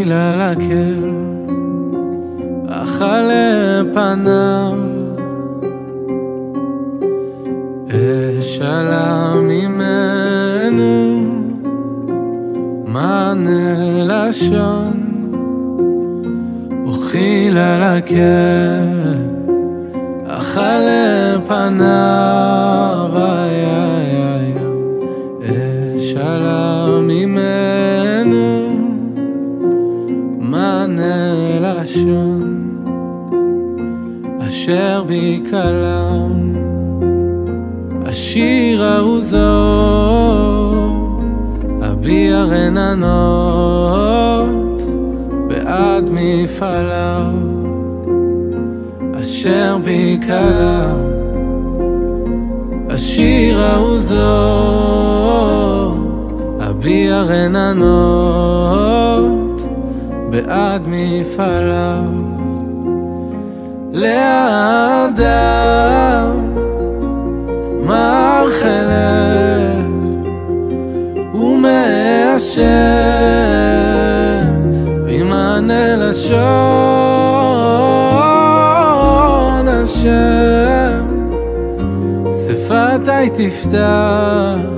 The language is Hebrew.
אכיל על הקל, אכל לפניו, אשאלה ממנו מענה לשון, אכיל על הקל, אכל לפניו, אשאלה ממנו מענה לשון, אשר בי כלם השיר העוזו, אביע רננות בעד מפעליו, אשר בי כלם השיר העוזו, אביע רננות בעד מפעליו. לאדם מר חלב ומאשר במענה לשון, השם שפתי תפתח